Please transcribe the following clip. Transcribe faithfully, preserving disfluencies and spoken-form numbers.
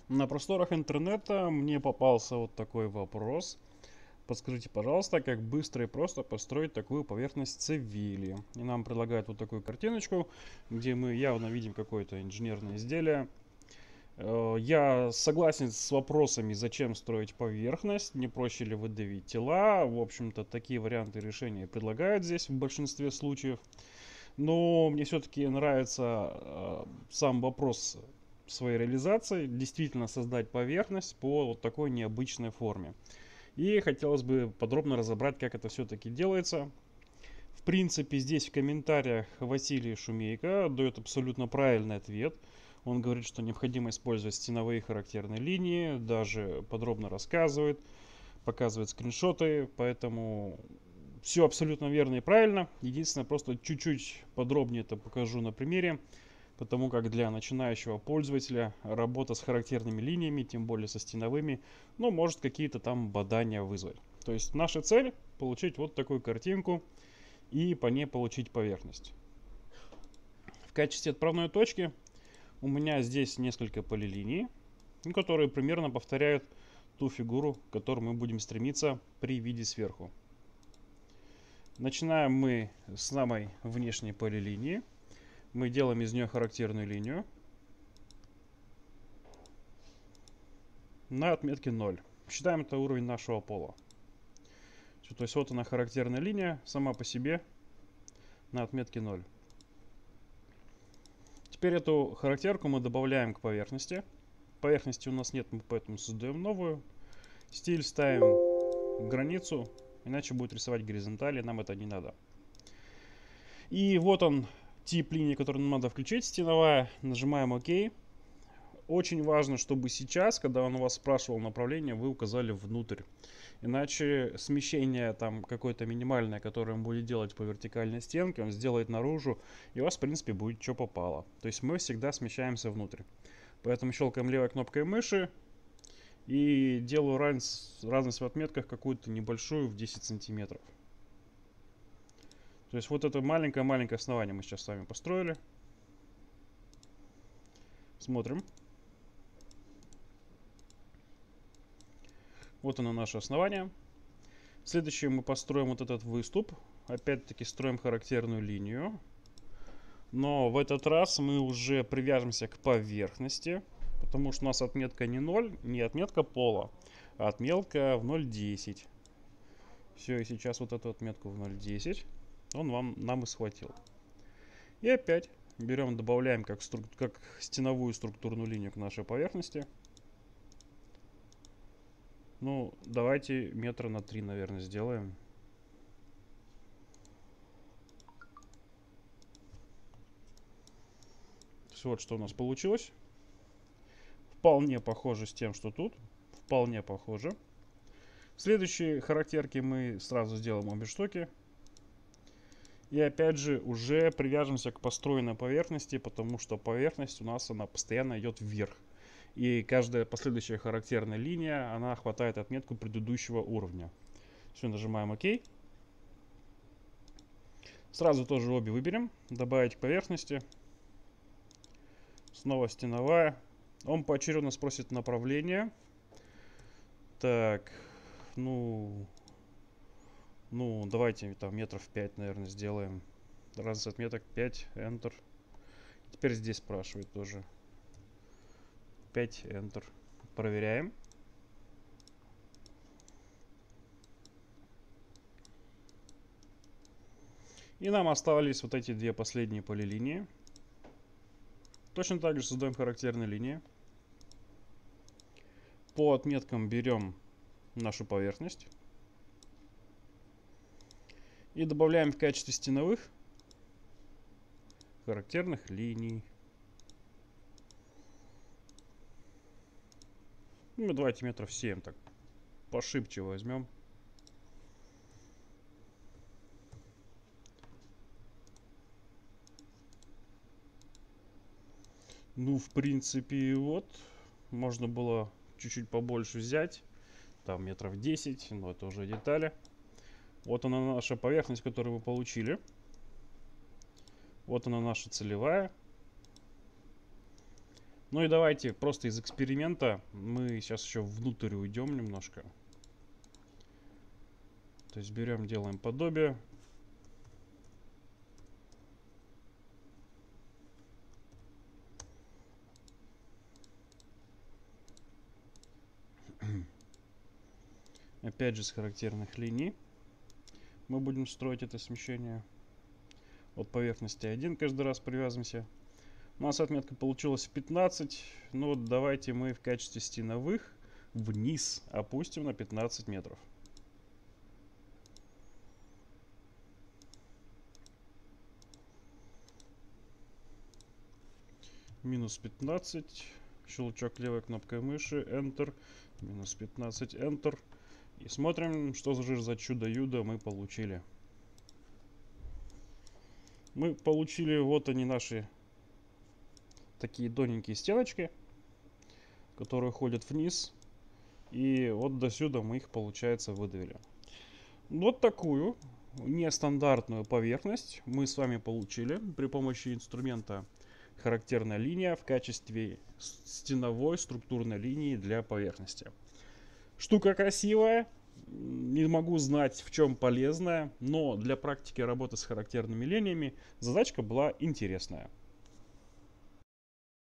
На просторах интернета мне попался вот такой вопрос. Подскажите, пожалуйста, как быстро и просто построить такую поверхность цивили? И нам предлагают вот такую картиночку, где мы явно видим какое-то инженерное изделие. Э, Я согласен с вопросами, зачем строить поверхность, не проще ли выдавить тела. В общем-то, такие варианты решения предлагают здесь в большинстве случаев. Но мне все-таки нравится э, сам вопрос своей реализации, действительно создать поверхность по вот такой необычной форме. И хотелось бы подробно разобрать, как это все-таки делается. В принципе, здесь в комментариях Василий Шумейко дает абсолютно правильный ответ. Он говорит, что необходимо использовать стеновые характерные линии, даже подробно рассказывает, показывает скриншоты, поэтому все абсолютно верно и правильно. Единственное, просто чуть-чуть подробнее это покажу на примере, потому как для начинающего пользователя работа с характерными линиями, тем более со стеновыми, ну, может какие-то там бадания вызвать. То есть наша цель получить вот такую картинку и по ней получить поверхность. В качестве отправной точки у меня здесь несколько полилиний, которые примерно повторяют ту фигуру, к которой мы будем стремиться при виде сверху. Начинаем мы с самой внешней полилинии. Мы делаем из нее характерную линию на отметке ноль. Считаем это уровень нашего пола. То есть вот она характерная линия сама по себе на отметке ноль. Теперь эту характерку мы добавляем к поверхности. Поверхности у нас нет, мы поэтому создаем новую. Стиль ставим границу, иначе будет рисовать горизонтали, нам это не надо. И вот он, тип линии, который нам надо включить, стеновая. Нажимаем ОК. Очень важно, чтобы сейчас, когда он у вас спрашивал направление, вы указали внутрь. Иначе смещение там какое-то минимальное, которое он будет делать по вертикальной стенке, он сделает наружу, и у вас, в принципе, будет что попало. То есть мы всегда смещаемся внутрь. Поэтому щелкаем левой кнопкой мыши и делаю разность, разность в отметках какую-то небольшую в десять сантиметров. То есть вот это маленькое-маленькое основание мы сейчас с вами построили. Смотрим. Вот оно наше основание. Следующее мы построим вот этот выступ. Опять-таки строим характерную линию. Но в этот раз мы уже привяжемся к поверхности. Потому что у нас отметка не ноль, не отметка пола, а отметка в ноль десять. Все, и сейчас вот эту отметку в ноль десять он вам, нам и схватил. И опять берем, добавляем как, струк, как стеновую структурную линию к нашей поверхности. Ну, давайте метра на три, наверное, сделаем. Вот что у нас получилось. Вполне похоже с тем, что тут. Вполне похоже. Следующие характерки мы сразу сделаем обе штуки. И опять же уже привяжемся к построенной поверхности, потому что поверхность у нас она постоянно идет вверх. И каждая последующая характерная линия, она хватает отметку предыдущего уровня. Все, нажимаем ОК. Сразу тоже обе выберем. Добавить к поверхности. Снова стеновая. Он поочередно спросит направление. Так, ну... Ну, давайте там метров пять, наверное, сделаем. Разность отметок пять, Enter. Теперь здесь спрашивает тоже. пять, Enter. Проверяем. И нам остались вот эти две последние полилинии. Точно так же создаем характерные линии. По отметкам берем нашу поверхность. И добавляем в качестве стеновых характерных линий. Ну, давайте метров семь так пошибче возьмем. Ну, в принципе, вот. Можно было чуть-чуть побольше взять. Там метров десять, но это уже детали. Вот она наша поверхность, которую мы получили. Вот она наша целевая. Ну и давайте просто из эксперимента мы сейчас еще внутрь уйдем немножко. То есть берем, делаем подобие. Опять же с характерных линий мы будем строить это смещение. От поверхности один каждый раз привязываемся. У нас отметка получилась пятнадцать. Ну вот давайте мы в качестве стеновых вниз опустим на пятнадцать метров. Минус пятнадцать. Щелчок левой кнопкой мыши. Enter. Минус пятнадцать. Enter. И смотрим, что же за чудо-юдо мы получили. Мы получили, вот они наши такие тоненькие стеночки, которые ходят вниз. И вот до сюда мы их, получается, выдавили. Вот такую нестандартную поверхность мы с вами получили при помощи инструмента характерная линия в качестве стеновой структурной линии для поверхности. Штука красивая, не могу знать, в чем полезная, но для практики работы с характерными линиями задачка была интересная.